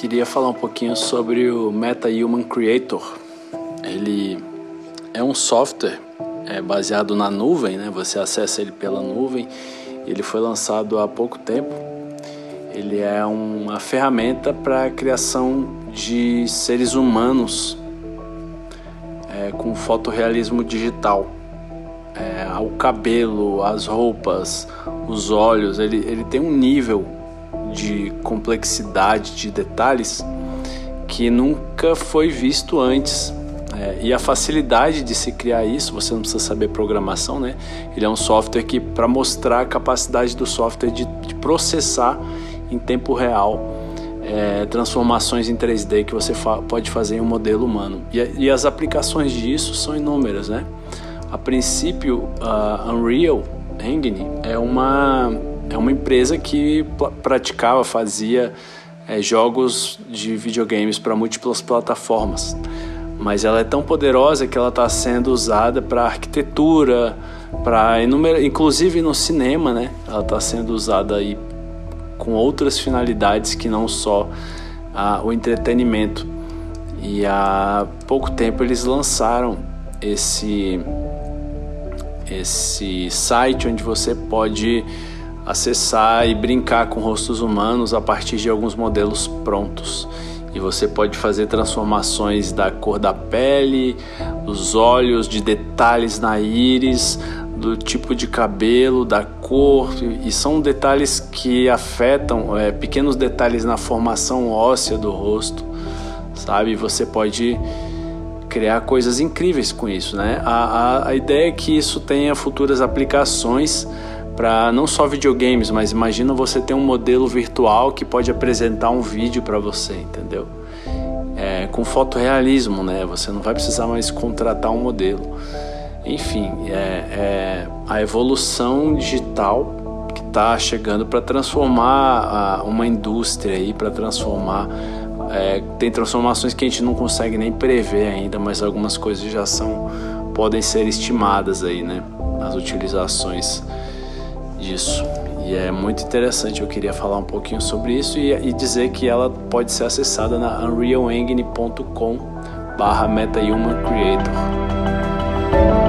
queria falar um pouquinho sobre o MetaHuman Creator. Ele é um software baseado na nuvem, né? Você acessa ele pela nuvem. Ele foi lançado há pouco tempo. Ele é uma ferramenta para a criação de seres humanos com fotorrealismo digital. O cabelo, as roupas, os olhos, ele tem um nível de complexidade de detalhes que nunca foi visto antes. E a facilidade de se criar isso, você não precisa saber programação, né? Ele é um software que, para mostrar a capacidade do software de processar em tempo real transformações em 3D que você pode fazer em um modelo humano. E as aplicações disso são inúmeras, né? A princípio, a Unreal Engine é uma empresa que fazia jogos de videogames para múltiplas plataformas. Mas ela é tão poderosa que ela está sendo usada para arquitetura, inclusive no cinema, né? Ela está sendo usada aí com outras finalidades que não só o entretenimento. E há pouco tempo eles lançaram esse site onde você pode acessar e brincar com rostos humanos a partir de alguns modelos prontos. E você pode fazer transformações da cor da pele, dos olhos, de detalhes na íris, do tipo de cabelo, da cor. E são detalhes que afetam, pequenos detalhes na formação óssea do rosto, sabe? Você pode criar coisas incríveis com isso, né? A ideia é que isso tenha futuras aplicações para não só videogames, mas imagina você ter um modelo virtual que pode apresentar um vídeo para você, entendeu? Com fotorrealismo, né? Você não vai precisar mais contratar um modelo. Enfim, a evolução digital que está chegando para transformar uma indústria aí, para transformar. Tem transformações que a gente não consegue nem prever ainda, mas algumas coisas já podem ser estimadas aí, né? As utilizações disso. E é muito interessante, eu queria falar um pouquinho sobre isso e dizer que ela pode ser acessada na unrealengine.com/MetaHumanCreator.